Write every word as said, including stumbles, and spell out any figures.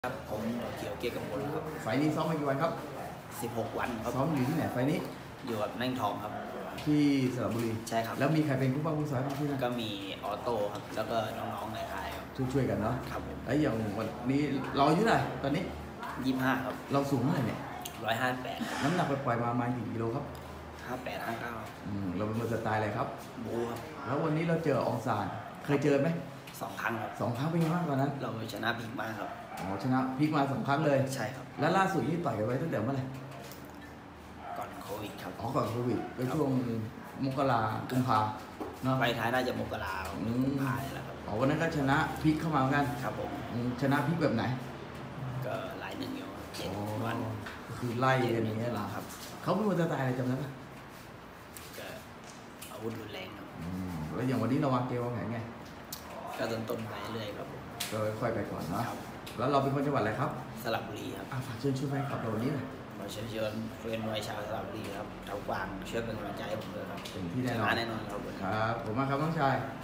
ครับผมเขียวเกียรติกำพลครับไฟนี้ซ้อมมากี่วันครับสิบหกวันครับซ้อมอยู่ที่ไหนไฟนี้อยู่กับแน่งทองครับที่สระบุรีใช่ครับแล้วมีใครเป็นผู้บังคับบัญชาที่นั่นก็มีออโต้ครับแล้วก็น้องๆในค่ายครับช่วยๆกันเนาะครับผมแล้วอย่างวันนี้เราอายุเท่าไหร่ตอนนี้ยี่สิบห้าครับเราสูงเท่าไหร่เนี่ยร้อยห้าแปดน้ำหนักปล่อยๆมาประมาณกี่กิโลครับห้าแปดห้าเก้าอืมเราเป็นคนสไตล์อะไรครับบูครับแล้ววันนี้เราเจออองซานเคยเจอไหมสองครั้งครับสองครั้งเป็นไงบ้างตอนนั้นเราชนะพิกมากครับอ๋อชนะพลิกมาสองครั้งเลยใช่ครับแล้วล่าสุดที่ต่อยกันไว้ตั้งแต่เมื่อไหร่ก่อนโควิดครับอ๋อก่อนโควิดก็ช่วงมกรากุมภาเนาะไปท้ายน่าจะมกราพายแล้วครับอ๋อวันนั้นก็ชนะพลิกเข้ามาเหมือนกันครับผมชนะพลิกแบบไหนก็หลายหนึ่งอยู่เจ็ดวันก็คือไล่กันอย่างเงี้ยเหรอครับเขาเป็นคนสไตล์อะไรจำได้ปะก็อาวุธรุนแรงครับแล้วอย่างวันนี้เราวางเกมวางแผนไงก็ต้นต้นไปเรื่อยครับผมก็ค่อยไปก่อนเนาะแล้วเราเป็นคนจังหวัดอะไรครับสระบุรีครับฝากเชิญชวนแฟนคลับเราวันนี้หน่อยขอเชิญชวนเพื่อนมวยชาวสระบุรีครับชาวกวางช่วยเป็นกำลังใจให้ผมด้วยครับเป็นที่แน่นอนแน่นอนครับครับผมมาครับน้องชาย